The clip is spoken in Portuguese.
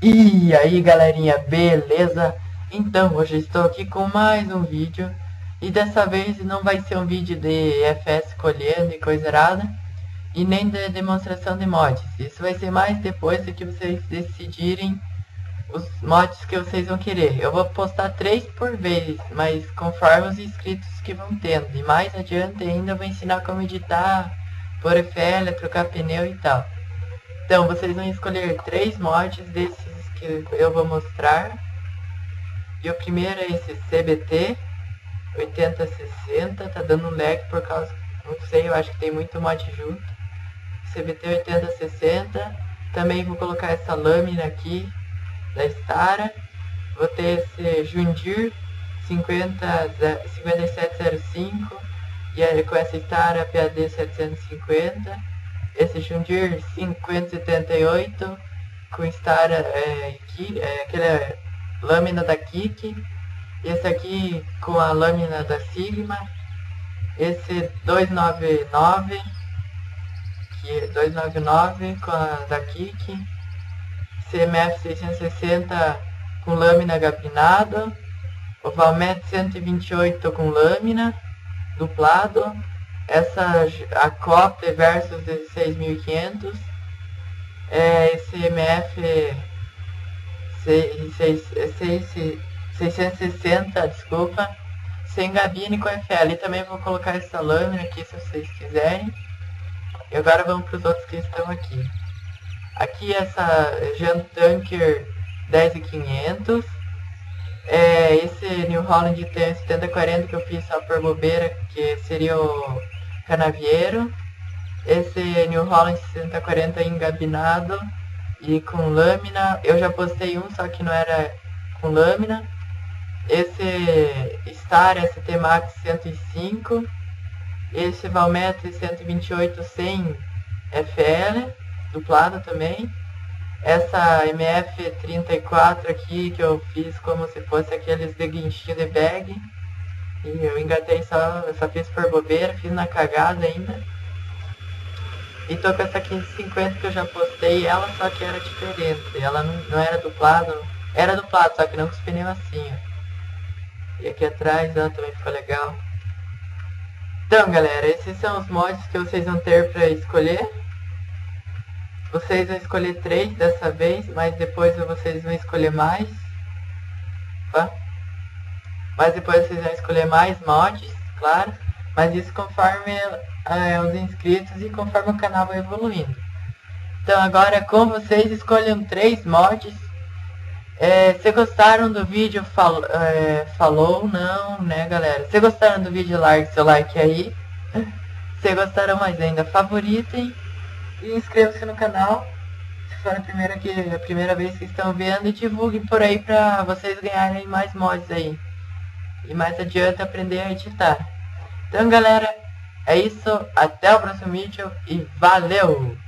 E aí galerinha, beleza? Então, hoje estou aqui com mais um vídeo. E dessa vez não vai ser um vídeo de FS escolhendo e coisa errada. E nem de demonstração de mods. Isso vai ser mais depois de que vocês decidirem os mods que vocês vão querer. Eu vou postar 3 por vez, mas conforme os inscritos que vão tendo. E mais adiante ainda eu vou ensinar como editar, pôr FL, trocar pneu e tal. Então, vocês vão escolher 3 mods desses que eu vou mostrar. E o primeiro é esse CBT 8060, tá dando um lag por causa, não sei, eu acho que tem muito mod junto. CBT 8060, também vou colocar essa lâmina aqui da Stara. Vou ter esse Jundir 5705 e aí com essa Stara PAD 750. Esse Jundir 5078 com Stara aquela lâmina da Kik. Esse aqui com a lâmina da Sigma. Esse 299 com a da Kik. CMF 660 com lâmina gabinado. O Valmet 128 com lâmina duplado. A Copter versus 16500. Esse MF 660, desculpa, sem gabine com FL. E também vou colocar essa lâmina aqui se vocês quiserem. E agora vamos para os outros que estão aqui. Aqui essa Jan Tanker 10500. Esse New Holland tem 7040 que eu fiz só por bobeira, que seria o Canavieiro. Esse New Holland 6040 engabinado e com lâmina. Eu já postei um, só que não era com lâmina. Esse Star ST Max 105. Esse Valmet 128 sem FL, duplado também. Essa MF 34 aqui que eu fiz como se fosse aqueles de guinchinho de bag. E eu engatei só fiz por bobeira, fiz na cagada ainda. E tô com essa 1550 que eu já postei ela, só que era diferente. Ela não era duplado, era duplado, só que não com os pneus assim, ó. E aqui atrás, ó, também ficou legal. Então galera, esses são os mods que vocês vão ter pra escolher. Vocês vão escolher 3 dessa vez, mas depois vocês vão escolher mais. Opa. Mas depois vocês vão escolher mais mods, claro. Mas isso conforme os inscritos e conforme o canal vai evoluindo. Então agora com vocês escolham 3 mods. Se gostaram do vídeo, falou não, né galera? Se gostaram do vídeo, largue seu like aí. Se gostaram mais ainda, favoritem. E inscrevam-se no canal, se for a primeira vez que estão vendo, e divulguem por aí pra vocês ganharem mais mods aí. E mais adiante aprender a editar. Então galera, é isso, até o próximo vídeo e valeu!